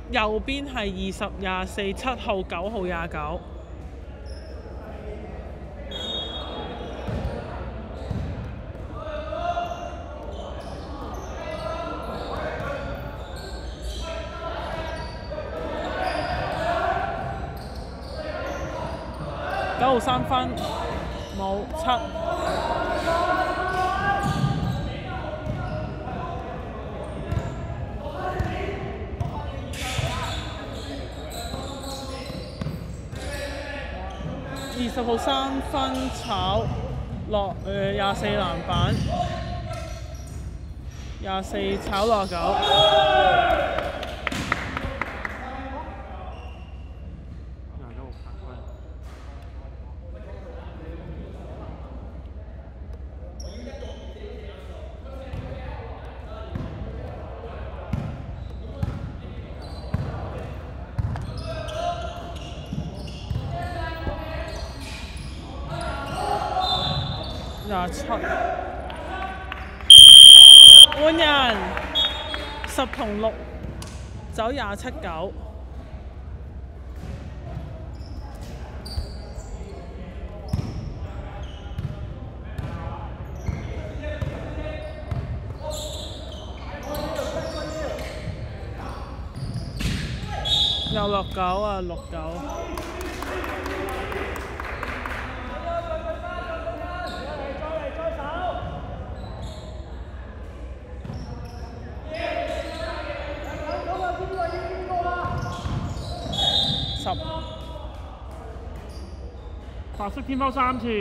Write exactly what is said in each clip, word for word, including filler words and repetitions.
右邊係二十、廿四、七號、九號、廿九。九號三分，冇七。二十號三分炒落誒廿四籃板，廿四炒落九。廿七，換人，十同六，走廿七九。又落九啊，六九。 白色天拋三次，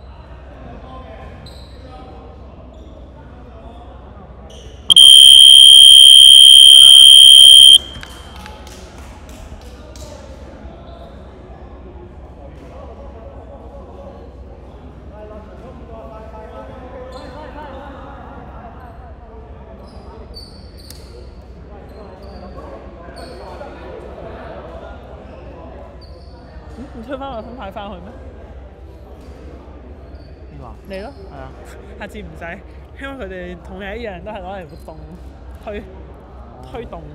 唔推翻個分牌翻去咩？ 邊個啊？ 你咯。 係啊。 下次唔使，因為佢哋同你一樣都係攞嚟活動推推動。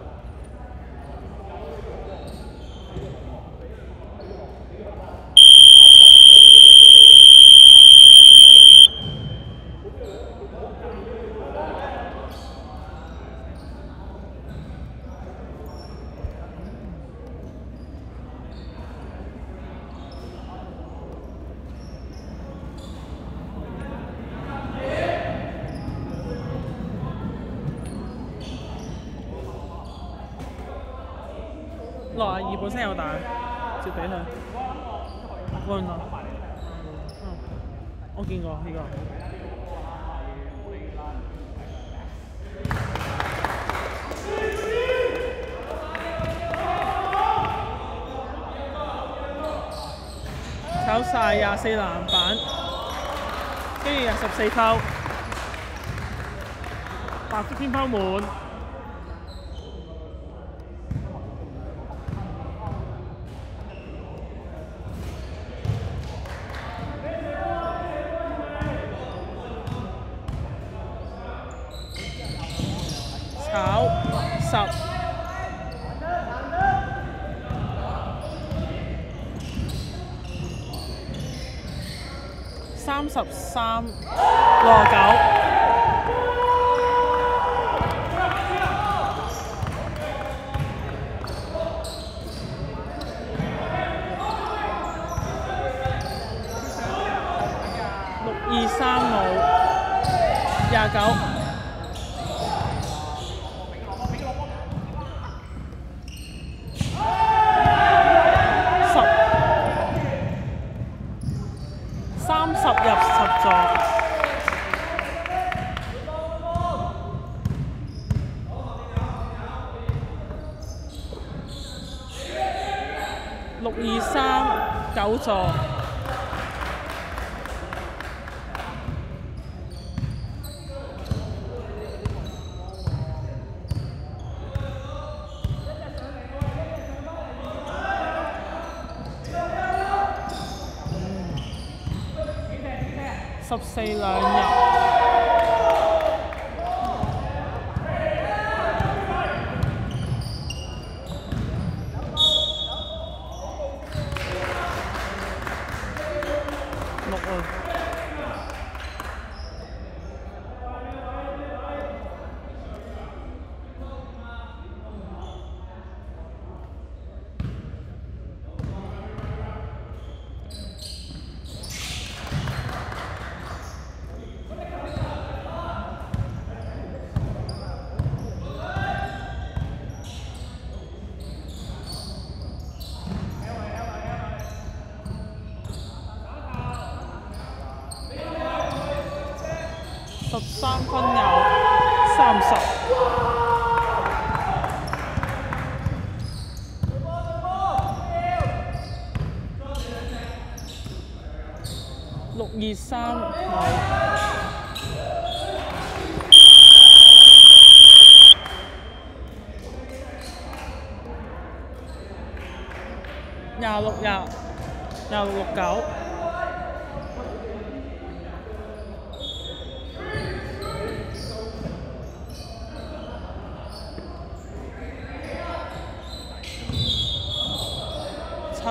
六廿二本身有大，接俾佢。換啊！嗯，我見過呢、這個。炒晒廿四籃板，跟住廿十四偷。 白色天拋滿。 炒十，三十三，六十九，六二三冇，廿九。十入十座，六二三九座，十四兩入， 三分廿三十。六二三冇。廿六廿，廿六六九。七。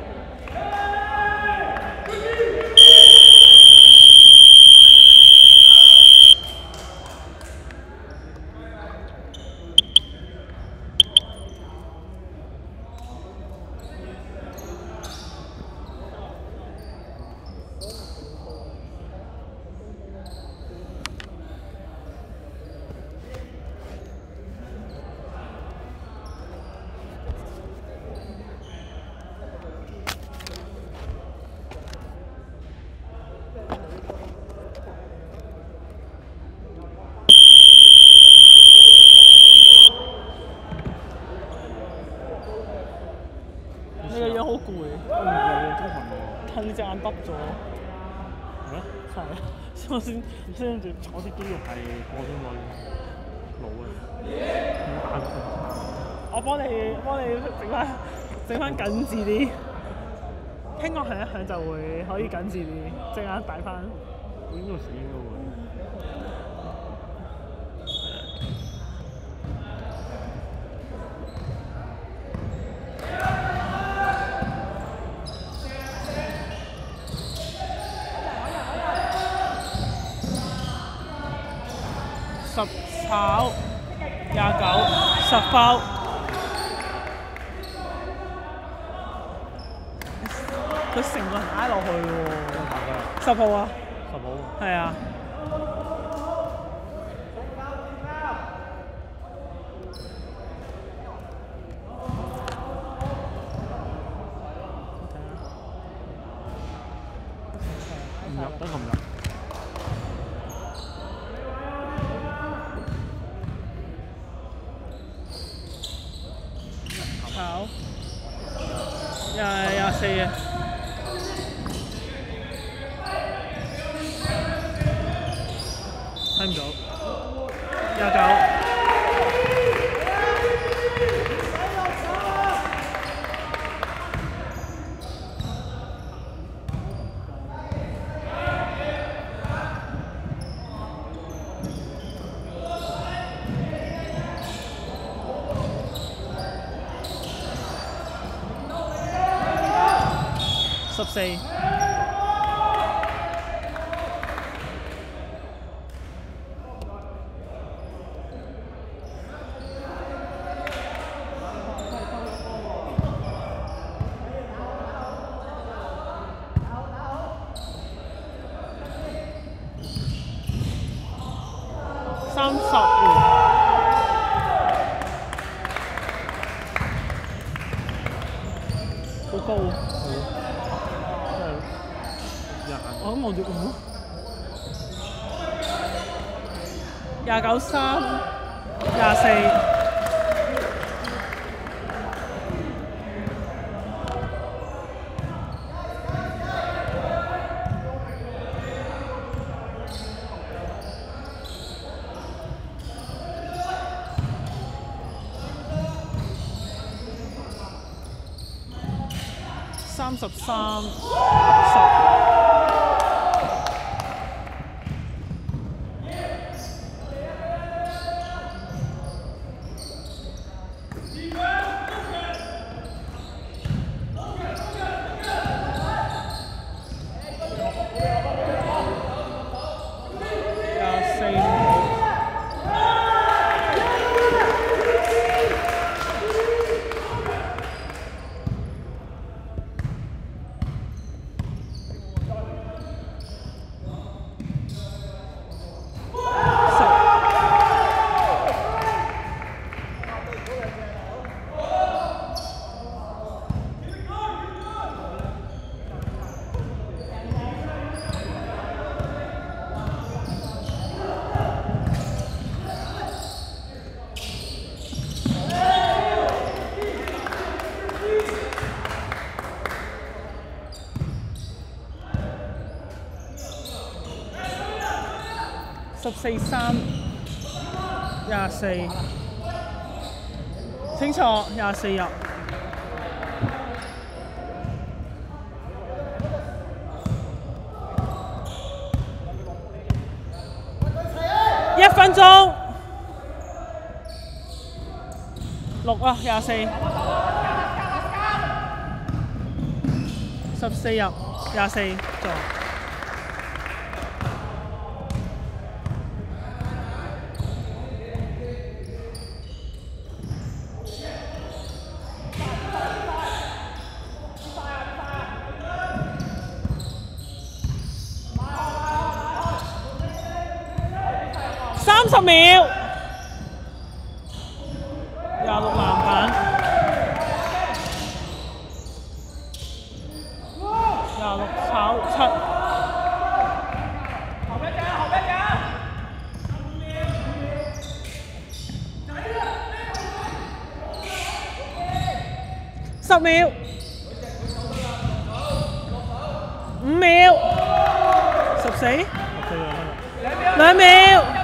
你個樣好攰， 都唔攰，精神喎。 但你隻眼耷咗。 係咩？ 係啊，我先先住。 我啲肌肉係過咗耐老嘅，冇打過。 我幫你幫你整翻整翻緊緻啲，聽講響一響就會可以緊緻啲，隻眼大翻。 應該死應該會。 十炒廿九十包，佢成個人挨落去喎。十號啊！ 十號。 係啊。 唔入得咁入。 炒廿廿四嘅，睇唔到。廿九。十四。三十喎。好高。我咁望住咁咯。廿九三，廿四。三十三，十。 四三，廿四，清楚，廿四入。一分鐘，六啊，廿四，十四入，廿四做。三十秒，廿六籃板，廿六炒七，後邊㗎，後邊㗎，十秒，五秒，十四，兩秒。